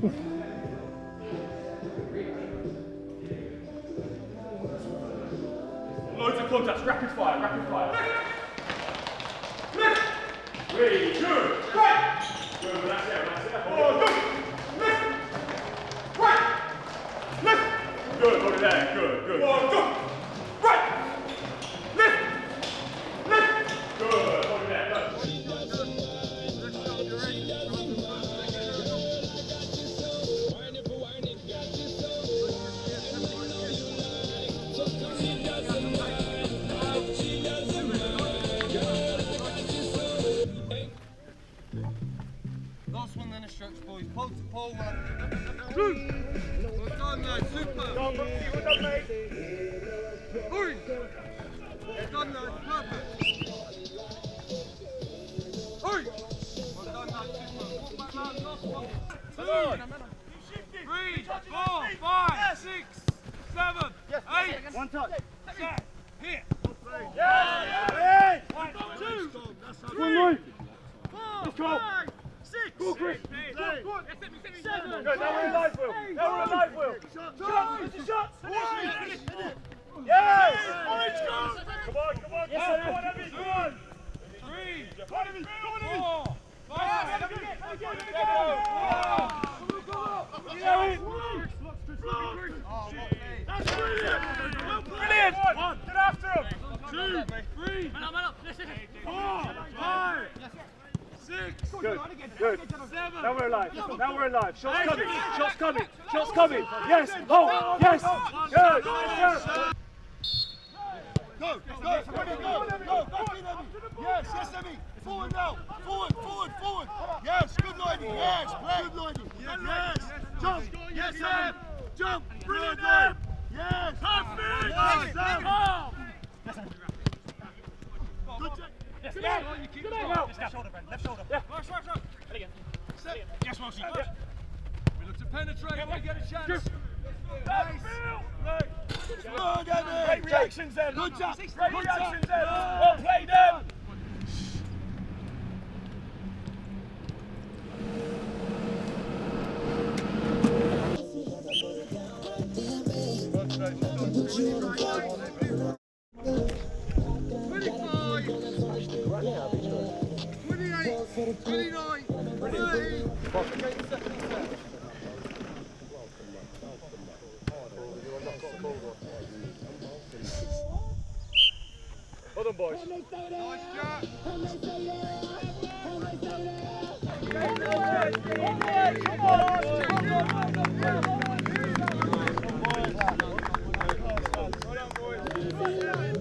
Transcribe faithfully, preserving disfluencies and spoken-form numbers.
Loads of contacts, rapid fire, rapid fire. Lift! Three, two, right! Good, that's it, that's it. Four, go! Lift! Right! Lift! Good, hold it there, good, good. Four, go! Right! Lift! Lift! Good, hold it there, good. Last one then a stretch, boys. Pole to pole, one. Well done, lads. Super. Well done, mate. Hurry. Well done, lads. Perfect. Hurry. Well done, lads. Super. Walk back, lads. Last one. Two. Three. Four. Five. Six. Seven. Eight. One touch. Seven. Here. Yeah! One, two. One more. Four. Five. Six. Go, Chris. Seven. Good, now we're alive, Will. Now we're alive, Will. Shots, shots, shots. Yes! Orange goal! Come on, come on, yes, come on, Emmy, come on! Three. Come on, Emmy, come on, Emmy! Four. Five. That's brilliant! Brilliant! Get after him! Two. Three. Four. Five. Six. Good, good. Seven. Now we're alive. Now we're alive. Shots coming. Shots coming. Shots coming. Yes. Oh, yes. Good. Yes. Go, go, go, go, go, go, back in, Emmy. Yes, yes, Emmy. Forward now. Forward, forward, forward. Yes, good Lloydie. Yes, good Lloydie. Yes, jump. Yes, Em. Jump. Brilliant, Em. Yes. Perfect. Yes, Em. Good job. Yes. Come out. Left shoulder, Ben. Left shoulder. Yeah. Right, right, right. Yes, Moshi. We look to penetrate. We get a chance. Nice. Good, Emmy. Great reactions, Em. Good job. Great Good reactions, job. Em. Well played, Em. twenty-five, twenty-eight, twenty-nine, thirty. Hold on, boys. Nice shot. Come on.